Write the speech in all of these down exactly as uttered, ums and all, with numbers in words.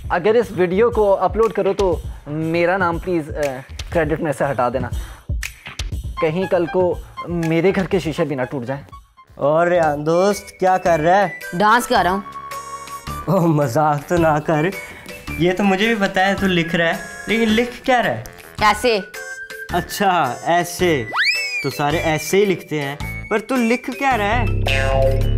अगर इस वीडियो को अपलोड करो तो मेरा नाम प्लीज़ क्रेडिट में से हटा देना, कहीं कल को मेरे घर के शीशे भी ना टूट जाए। और यार दोस्त क्या कर रहा है? डांस कर रहा हूँ। ओह मजाक तो ना कर, ये तो मुझे भी पता है तू लिख रहा है, लेकिन लिख क्या रहा है? ऐसे। अच्छा ऐसे, तो सारे ऐसे ही लिखते हैं, पर तू लिख क्या रहा है?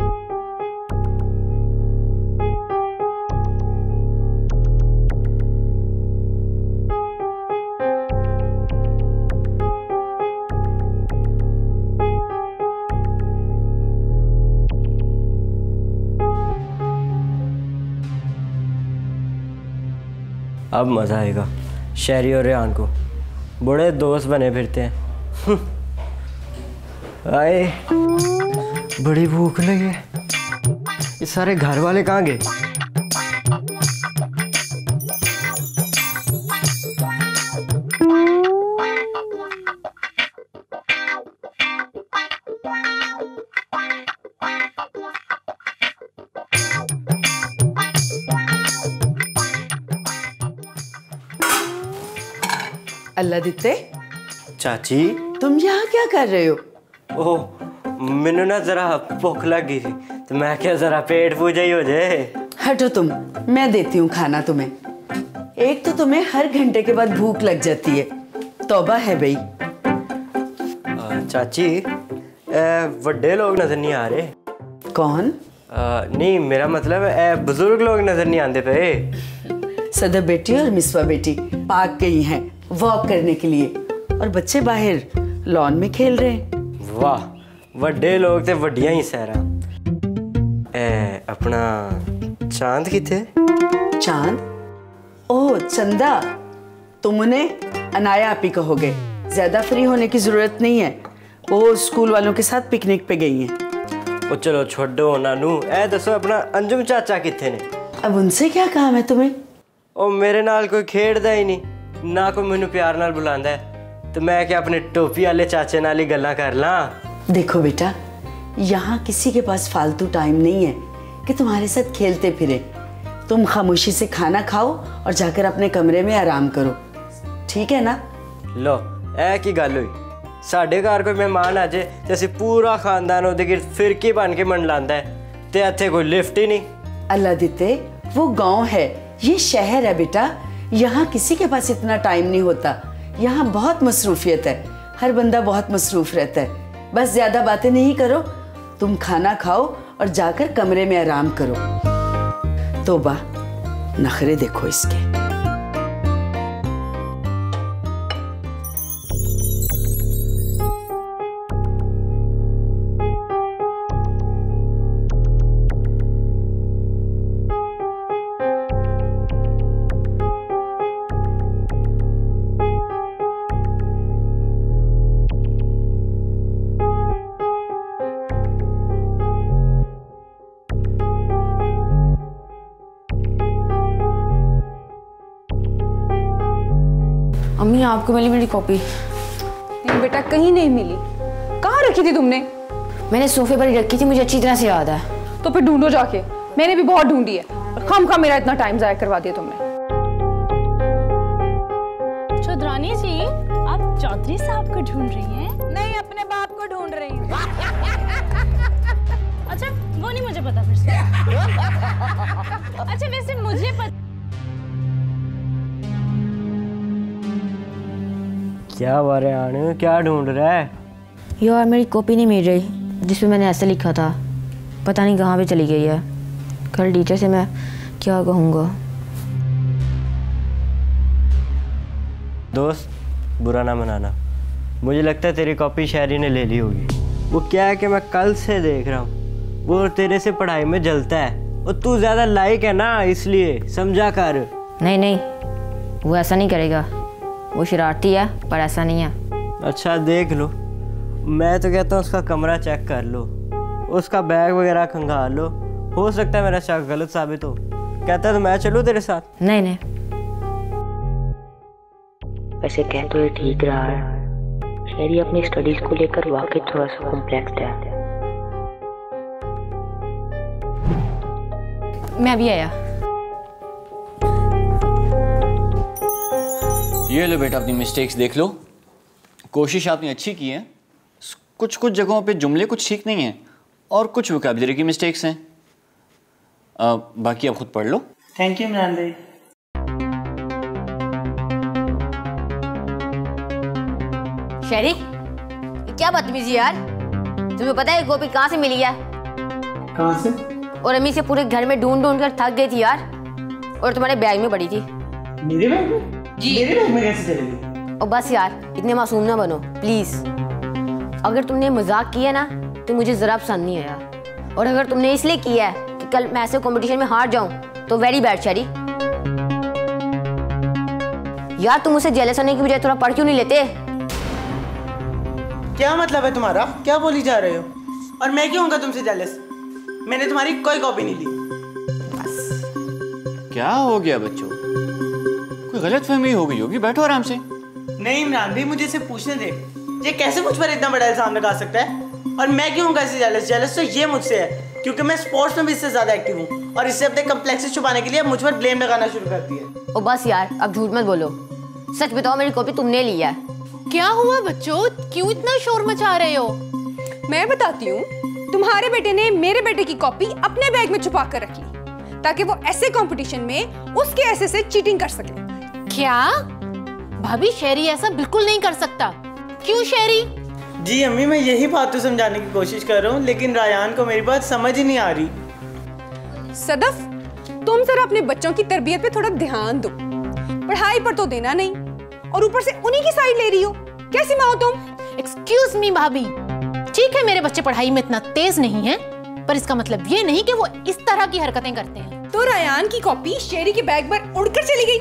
अब मज़ा आएगा। शहरी और रेहान को बड़े दोस्त बने फिरते हैं। आए, बड़ी भूख लगी है। ये सारे घर वाले कहाँ गए? अल्लाह दिते। चाची तुम यहाँ क्या कर रहे हो? ओह मैंने ना जरा भूख लगी थी, तो मैं क्या जरा पेट पूजा ही हो जाए। हटो तुम, मैं देती हूँ खाना तुम्हें। एक तो तुम्हें हर घंटे के बाद भूख लग जाती है, तौबा है भाई। चाची बड़े लोग नजर नहीं आ रहे। कौन? आ, नहीं मेरा मतलब है बुजुर्ग लोग नजर नहीं आते पे। सदा बेटी और मिसवा बेटी पार्क गई हैं वॉक करने के लिए, और बच्चे बाहर लॉन में खेल रहे हैं। वाह, वड्डे लोग ते वड्डियां ही सहरा। ए अपना चांद किथे? चांद? ओह चंदा, तुम उन्हें अनाया आपी कहोगे, ज्यादा फ्री होने की जरूरत नहीं है, वो स्कूल वालों के साथ पिकनिक पे गई हैं। ओ चलो छोड़ो नानू, ए दसो अपना अंजुम चाचा किथे ने? अब उनसे क्या काम है तुम्हें? ओ मेरे नाल कोई खेड़दा ही नहीं ना, कोई मैनू प्यार नाल बुलांदा है, तो मैं क्या अपने टोपी वाले चाचे नाल ही गल्लां कर लां? देखो बेटा, यहाँ किसी के पास फालतू टाइम नहीं है कि तुम्हारे साथ खेलते फिरे। तुम खामोशी से खाना खाओ और जाकर अपने कमरे में आराम करो, ठीक है ना? लो ए की गल हुई, साडे घर कोई मेहमान आ जाए ते असीं पूरा खानदान ओहदे गिर्द फिरकी बन के मंडलांदा है, ते इत्थे कोई लिफ्ट ही नहीं। अल्लाह दिते, वो गांव है, ये शहर है बेटा, यहाँ किसी के पास इतना टाइम नहीं होता। यहाँ बहुत मसरूफियत है, हर बंदा बहुत मसरूफ रहता है। बस ज्यादा बातें नहीं करो, तुम खाना खाओ और जाकर कमरे में आराम करो। तौबा, नखरे देखो इसके। अम्मी आपको मिली मेरी कॉपी? नहीं बेटा, कहीं नहीं मिली। कहाँ रखी थी तुमने? मैंने सोफे पर ही रखी थी, मुझे अच्छी तरह से याद है। तो फिर ढूंढो जाके, मैंने भी बहुत ढूंढी है, खम खम मेरा इतना टाइम जाया करवा दिया तुमने। चौधरानी जी, आप चौधरी साहब को ढूंढ रही हैं? नहीं, अपने बाप को ढूंढ रही हूँ। अच्छा वो नहीं मुझे पता फिर से। अच्छा वैसे मुझे पता। क्या हुआ रेहान, क्या ढूंढ रहा है? यार मेरी कॉपी नहीं मिल रही जिसमें मैंने ऐसे लिखा था, पता नहीं कहाँ पे चली गई है। कल टीचर से मैं क्या कहूँगा? दोस्त बुरा ना मनाना, मुझे लगता है तेरी कॉपी शहरी ने ले ली होगी। वो क्या है कि मैं कल से देख रहा हूँ, वो तेरे से पढ़ाई में जलता है, और तू ज़्यादा लाइक है ना, इसलिए समझा कर। नहीं नहीं, वो ऐसा नहीं करेगा, वो शरारती है पर ऐसा नहीं है। अच्छा देख लो, मैं तो कहता हूँ उसका कमरा चेक कर लो, उसका बैग वगैरह खंगाल लो, हो सकता है मेरा शक गलत साबित हो। कहता है तो मैं चलूँ तेरे साथ? नहीं नहीं। वैसे कह तो ये ठीक रहा है, शहरी अपनी स्टडीज को लेकर वाकई थोड़ा सा कॉम्प्लेक्स है। मैं भी आया। ये लो बेटा अपनी मिस्टेक्स देख लो। कोशिश आपने अच्छी की है, कुछ कुछ जगहों पे जुमले कुछ ठीक नहीं हैं और कुछ वोकैबुलरी की मिस्टेक्स हैं। आ, बाकी आप खुद पढ़ लो। थैंक यू इमरान भाई। शेरी, क्या बदतमीजी यार। तुम्हें पता है कॉपी कहाँ से मिली है? कहाँ से? और अम्मी से पूरे घर में ढूंढ ढूंढ कर थक गई थी यार, और तुम्हारे बैग में पड़ी थी। मेरे बैग में? जी। मेरे बैग में कैसे चलेगी? और बस यार, इतने मासूम ना बनो प्लीज। अगर तुमने मजाक किया ना तो मुझे जरा पसंद नहीं आया, और अगर तुमने इसलिए किया है कि कल मैं ऐसे कंपटीशन में हार जाऊं तो वेरी बैड शेरी। यार तुम मुझसे जेलस होने की बजाय थोड़ा पढ़ क्यों नहीं लेते? क्या मतलब है तुम्हारा? क्या बोली जा रहे हो? और मैं क्यों होऊंगा तुमसे जेलस? मैंने तुम्हारी कोई कॉपी नहीं ली। बस। क्या हो गया बच्चों? कोई गलतफहमी हो गई होगी, बैठो आराम से। नहीं इमरान भाई, मुझे इसे पूछने दे, ये कैसे मुझ पर इतना बड़ा इल्जाम लगा सकता है? और मैं क्यों होऊंगा इससे जेलस? जेलस तो ये मुझसे है क्योंकि मैं स्पोर्ट्स में भी इससे ज्यादा एक्टिव हूँ, और इससे अपने कम्प्लेक्सेस छुपाने के लिए मुझ पर ब्लेम लगाना शुरू करती है। ओ बस यार, अब झूठ मत बोलो, सच बताओ मेरी कॉपी तुमने ली है? क्या हुआ बच्चों, क्यों इतना शोर मचा रहे हो? मैं बताती हूँ। तुम्हारे बेटे ने मेरे बेटे की कॉपी अपने बैग में छुपा कर रख ली ताकि वो ऐसे कंपटीशन में उसके ऐसे से चीटिंग कर सके। क्या भाभी, शेरी ऐसा बिल्कुल नहीं कर सकता। क्यों शेरी? जी अम्मी, मैं यही बात तो समझाने की कोशिश कर रहा हूँ, लेकिन रायान को मेरी बात समझ ही नहीं आ रही। सदफ, तुम जरा अपने बच्चों की तरबियत पे थोड़ा ध्यान दो। पढ़ाई पर तो देना नहीं, और ऊपर से उन्हीं की साइड ले रही हो। कैसी माँ हो तुम? एक्सक्यूज मी भाभी, ठीक है मेरे बच्चे पढ़ाई में इतना तेज नहीं हैं, पर इसका मतलब ये नहीं कि वो इस तरह की हरकतें करते हैं। तो रायान की कॉपी शेरी के बैग पर उड़कर चली गई।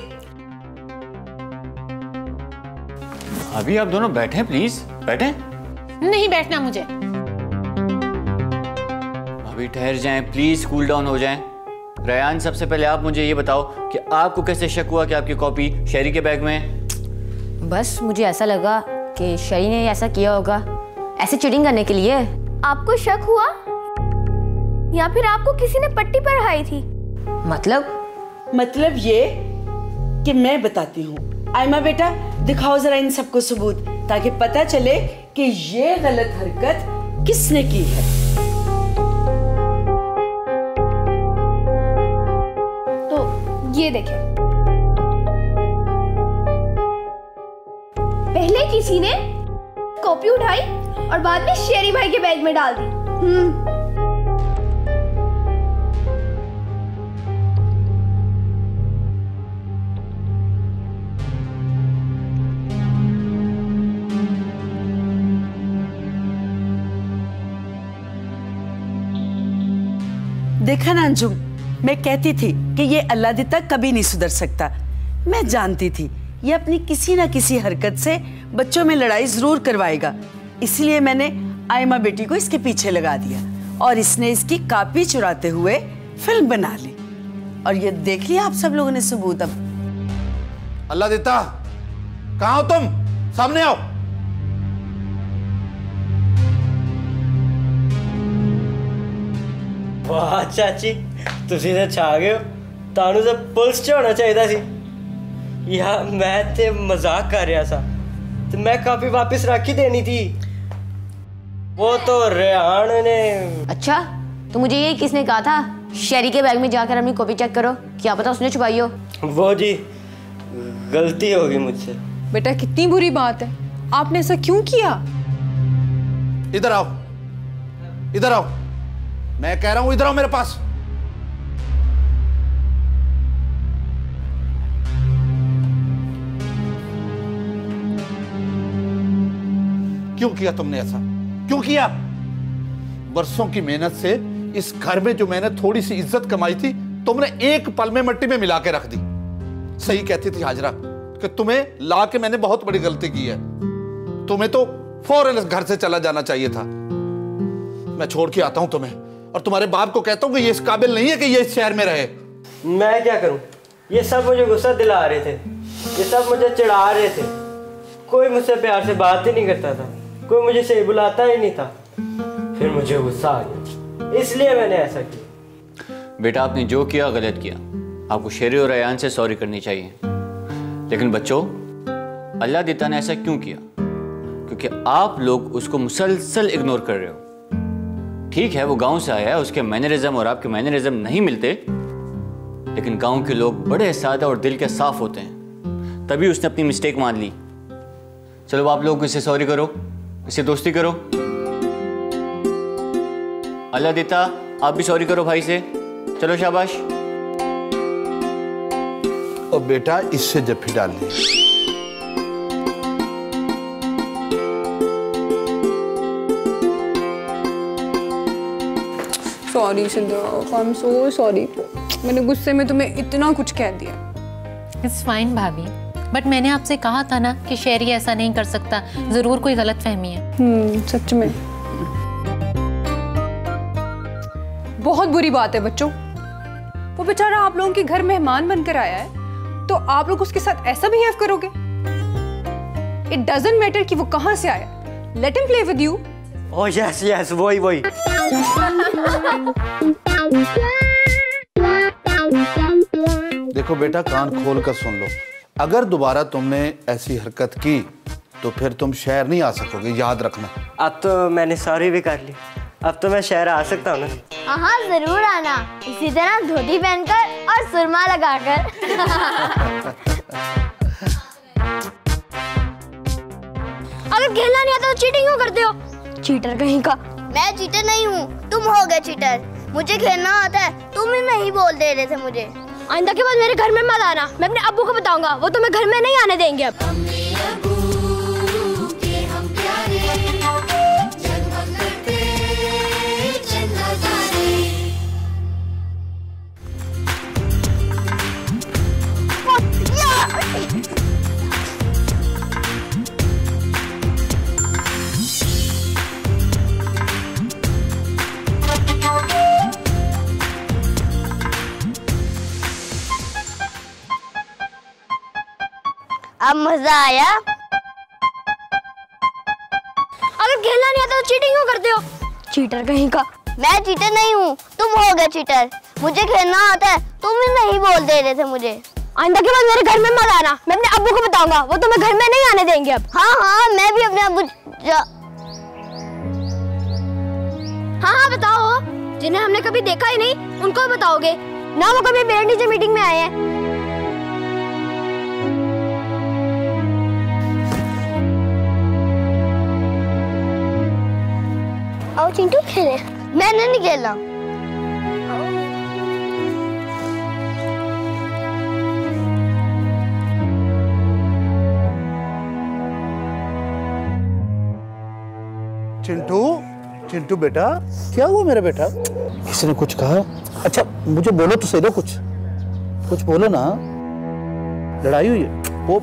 अभी आप दोनों बैठे प्लीज, बैठे। नहीं बैठना मुझे। अभी ठहर जाएं प्लीज, कूल डाउन हो जाएं। रयान, सबसे पहले आप मुझे ये बताओ कि आपको कैसे शक हुआ कि आपकी कॉपी शेरी के बैग में है? बस मुझे ऐसा लगा कि शेरी ने ऐसा किया होगा ऐसे चीटिंग करने के लिए। आपको शक हुआ या फिर आपको किसी ने पट्टी पढ़ाई थी? मतलब मतलब ये कि मैं बताती हूँ। आयमा बेटा, दिखाओ जरा इन सबको सबूत, ताकि पता चले कि ये गलत हरकत किसने की है। तो ये देखें, पहले किसी ने कॉपी उठाई और बाद में शेरी भाई के बैग में डाल दी। हम्म देखा ना अंजुम, मैं कहती थी कि ये अल्लाह दिता कभी नहीं सुधर सकता। मैं जानती थी ये अपनी किसी ना किसी हरकत से बच्चों में लड़ाई जरूर करवाएगा, इसलिए मैंने आयमा बेटी को इसके पीछे लगा दिया और इसने इसकी कॉपी चुराते हुए फिल्म बना ली। और ये देख लिया आप सब लोगों ने सबूत। अब अल्लाह दिता, कहाँ हो तुम? सामने आओ। वाह चाची, तुसी तो छा गए हो। तानू तो पुलिस च होना चाहिए सी। यार मैं ते मजाक कर रहा था, तो मैं कॉपी वापस रख ही देनी थी। वो तो रेहान ने। अच्छा, तो मुझे ये किसने कहा था शेरी के बैग में जाकर अपनी कॉपी चेक करो, क्या पता उसने छुपाई हो। वो जी गलती होगी मुझसे। बेटा कितनी बुरी बात है, आपने ऐसा क्यों किया? इधर आओ, इधर आओ, मैं कह रहा हूं इधर आओ मेरे पास। क्यों किया तुमने ऐसा? क्यों किया? बरसों की मेहनत से इस घर में जो मैंने थोड़ी सी इज्जत कमाई थी, तुमने एक पल में मिट्टी में मिला के रख दी। सही कहती थी हाजरा कि तुम्हें ला के मैंने बहुत बड़ी गलती की है। तुम्हें तो फौरन इस घर से चला जाना चाहिए था। मैं छोड़ के आता हूं तुम्हें, और तुम्हारे बाप को कहता हूं कि ये इस काबिल नहीं है कि ये इस शहर में रहे। मैं क्या करूं? ये सब मुझे गुस्सा दिला रहे थे, ये सब मुझे चिढ़ा रहे थे। कोई मुझसे प्यार से बात ही नहीं करता था, कोई मुझे सही बुलाता ही नहीं था। फिर मुझे गुस्सा आ गया, इसलिए मैंने ऐसा किया। बेटा आपने जो किया गलत किया, आपको शेरी और अयान से सॉरी करनी चाहिए। लेकिन बच्चों, अल्लाह देता ने ऐसा क्यों किया? क्योंकि आप लोग उसको मुसलसल इग्नोर कर रहे हो। ठीक है, वो गांव से आया है, उसके मैनरिज्म और आपके मैनरिज्म नहीं मिलते, लेकिन गांव के लोग बड़े सादा और दिल के साफ होते हैं, तभी उसने अपनी मिस्टेक मान ली। चलो आप लोग इसे सॉरी करो, इसे दोस्ती करो। अल्लाह देता आप भी सॉरी करो भाई से। चलो शाबाश। और बेटा इससे जफ्फी डाल दी। Sorry Siddharth, I am so sorry. मैंने गुस्से में तुम्हें इतना कुछ कह दिया। इट्स फाइन भाभी, बट मैंने आपसे कहा था ना कि शेरी ऐसा नहीं कर सकता, जरूर कोई गलत फहमी है। हम्म, सच में बहुत बुरी बात है बच्चों। वो बेचारा आप लोगों के घर मेहमान बनकर आया है, तो आप लोग उसके साथ ऐसा बिहेव करोगे? इट डजंट मैटर कि वो कहां से आया, let him play with you. Oh yes yes, वही वही। देखो बेटा, कान खोल कर सुन लो, अगर दोबारा तुमने ऐसी हरकत की तो फिर तुम शहर नहीं आ सकोगे, याद रखना। अब तो मैंने सॉरी भी कर ली, अब तो मैं शहर आ सकता हूँ ना? हाँ जरूर आना, इसी तरह धोती पहनकर और सुरमा लगाकर। अगर खेलना नहीं आता तो चीटिंग क्यों करते हो? चीटर कहीं का। मैं चीटर नहीं हूँ, तुम हो गए चीटर। मुझे खेलना आता है, तुम ही नहीं बोल दे रहे थे मुझे। आइंदा के बाद मेरे घर में मत आना, मैं अपने अब्बू को बताऊंगा, वो तुम्हें घर में नहीं आने देंगे अब। अब मजा आया? अगर खेलना नहीं आता तो चीटिंग क्यों करते हो? चीटर कहीं का। मैं चीटर नहीं हूँ, तुम हो गए चीटर। मुझे खेलना आता है, तुम ही नहीं बोल दे रहे थे मुझे। आइंदा के बाद मेरे घर में मत आना, मैं अपने अब्बू को बताऊंगा, वो तुम्हें घर में नहीं आने देंगे अब। हाँ हाँ, मैं भी अपने अब्बू जा... हाँ हाँ बताओ, जिन्हें हमने कभी देखा ही नहीं उनको बताओगे ना, वो कभी पेरेंट टीचर मीटिंग में आए हैं। आओ चिंटू खेले। मैंने नहीं खेला। चिंटू, चिंटू बेटा, क्या हुआ मेरा बेटा? किसी ने कुछ कहा? अच्छा मुझे बोलो तो सही दो, कुछ कुछ बोलो ना। लड़ाई हुई है? वो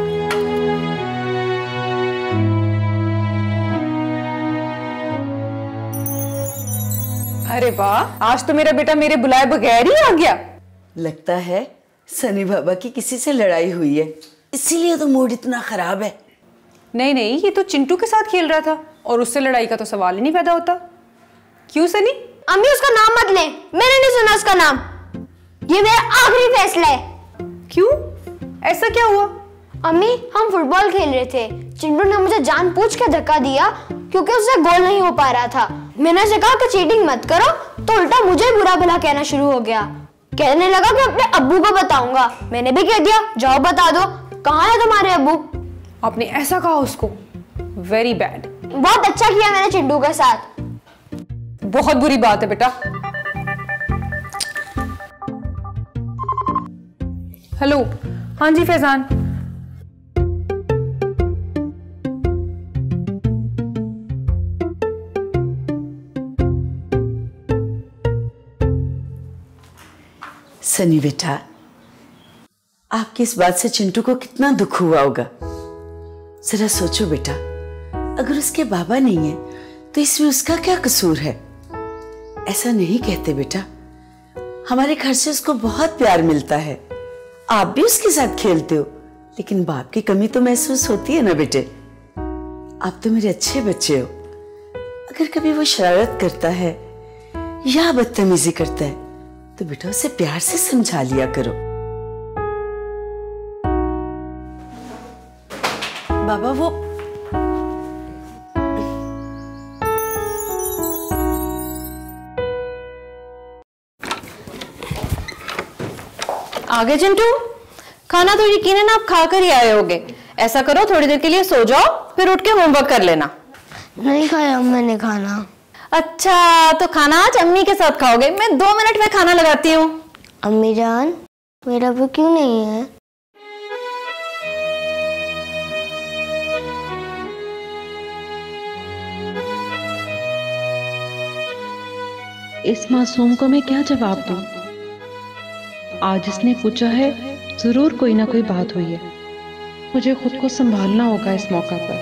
अरे वाह, आज तो मेरा बेटा मेरे बुलाए बगैर ही आ गया। लगता है सनी बाबा की किसी से लड़ाई हुई है, इसीलिए तो मूड इतना खराब है। नहीं नहीं, ये तो चिंटू के साथ खेल रहा था और उससे लड़ाई का तो सवाल ही नहीं पैदा होता। क्यों सनी? अम्मी उसका नाम मत ले, मैंने नहीं सुना उसका नाम। ये मेरा आखिरी फैसला है। क्यों? ऐसा क्या हुआ? अम्मी हम फुटबॉल खेल रहे थे, चिंटू ने मुझे जानबूझ के धक्का दिया क्योंकि उससे गोल नहीं हो पा रहा था। मैंने उसे कहा कि चीटिंग मत करो, तो उल्टा मुझे बुरा भला कहना शुरू हो गया। कहने लगा कि अपने अब्बू को बताऊंगा। मैंने भी कह दिया जाओ बता दो, कहाँ है तुम्हारे अब्बू? आपने ऐसा कहा उसको? Very bad. बहुत अच्छा किया मैंने चिंटू के साथ। बहुत बुरी बात है बेटा। हेलो, हाँ जी फैजान। सनी बेटा, आपकी इस बात से चिंटू को कितना दुख हुआ होगा। जरा सोचो बेटा, अगर उसके बाबा नहीं है तो इसमें उसका क्या कसूर है? ऐसा नहीं कहते बेटा, हमारे घर से उसको बहुत प्यार मिलता है। आप भी उसके साथ खेलते हो, लेकिन बाप की कमी तो महसूस होती है ना बेटे। आप तो मेरे अच्छे बच्चे हो। अगर कभी वो शरारत करता है या बदतमीजी करता है तो बेटा उसे प्यार से समझा लिया करो। बाबा वो आगे चिंटू, खाना तो यकीनन आप खा कर ही आए होगे। ऐसा करो, थोड़ी देर के लिए सो जाओ, फिर उठ के होमवर्क कर लेना। नहीं खाया मैंने खाना। अच्छा, तो खाना आज अम्मी के साथ खाओगे। मैं दो मिनट में खाना लगाती हूँ। अम्मी जान, मेरा भी क्यों नहीं है? इस मासूम को मैं क्या जवाब दूं? आज इसने पूछा है, जरूर कोई ना कोई बात हुई है। मुझे खुद को संभालना होगा इस मौका पर।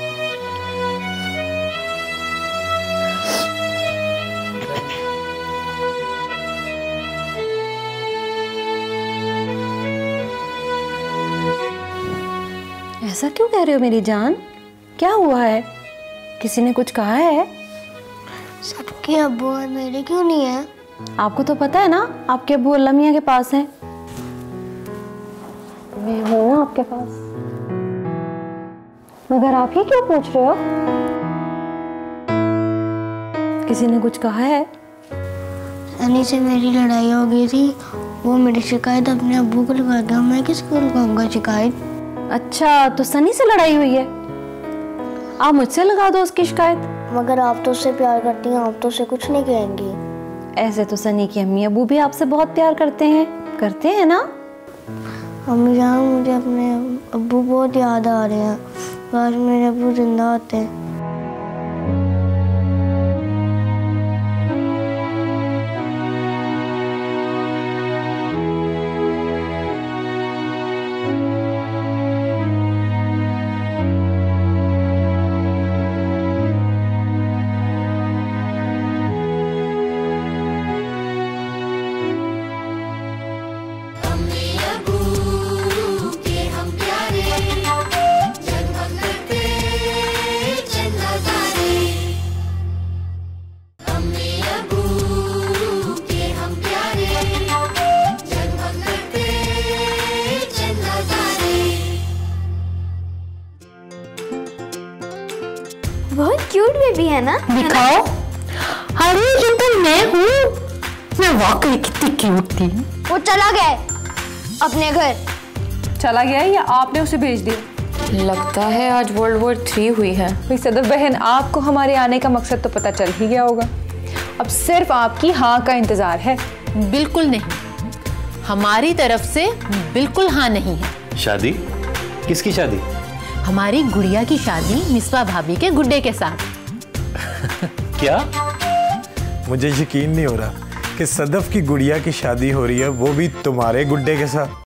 ऐसा क्यों कह रहे हो मेरी जान? क्या हुआ है? किसी ने कुछ कहा है? सबके अब्बू और मेरे क्यों नहीं है? आपको तो पता है ना, आपके अब्बू अल्लाह मियां के पास हैं। मैं हूं ना आपके पास। मगर आप ही क्यों पूछ रहे हो? किसी ने कुछ कहा है? सनी से मेरी लड़ाई हो गई थी, वो मेरी शिकायत अपने अब्बू को लगा गया। मैं किसको लगाऊंगा शिकायत? अच्छा, तो सनी से लड़ाई हुई है? आप मुझसे लगा दो उसकी शिकायत। मगर आप तो उससे प्यार करती हैं, आप तो उसे कुछ नहीं कहेंगी। ऐसे तो सनी की अम्मी अब्बू भी आपसे बहुत प्यार करते हैं, करते हैं ना? अम्मी जान, मुझे अपने अब्बू बहुत याद आ रहे हैं। काश मेरे अब्बू जिंदा होते। बहुत क्यूट बेबी है ना? दिखाओ। अरे चिंटू, मैं हूँ। मैं वाकई कितनी क्यूट थी। वो चला गया अपने घर। चला गया है या आपने उसे भेज दिया? लगता है आज वर्ल्ड वॉर थ्री हुई है। भाई सदफ बहन, आपको हमारे आने का मकसद तो पता चल ही गया होगा। अब सिर्फ आपकी हाँ का इंतजार है। बिल्कुल नहीं, हमारी तरफ से बिल्कुल हाँ नहीं है। शादी? किसकी शादी? हमारी गुड़िया की शादी मिसबा भाभी के गुड्डे के साथ। क्या? मुझे यकीन नहीं हो रहा कि सदफ की गुड़िया की शादी हो रही है, वो भी तुम्हारे गुड्डे के साथ।